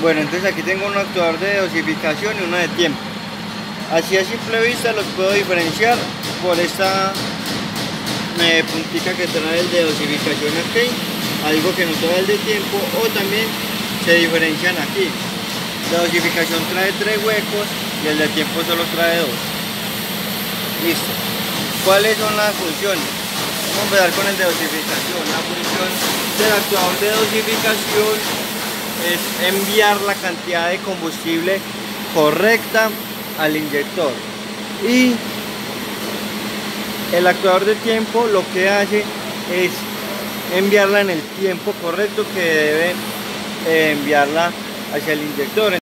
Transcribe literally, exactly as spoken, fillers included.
Bueno, entonces aquí tengo un actuador de dosificación y uno de tiempo. Así a simple vista los puedo diferenciar por esta eh, puntica que trae el de dosificación aquí, algo que no trae el de tiempo, o también se diferencian aquí. La dosificación trae tres huecos y el de tiempo solo trae dos. Listo. ¿Cuáles son las funciones? Vamos a empezar con el de dosificación. La función del actuador de dosificación es enviar la cantidad de combustible correcta al inyector, y el actuador de tiempo lo que hace es enviarla en el tiempo correcto que debe eh, enviarla hacia el inyector.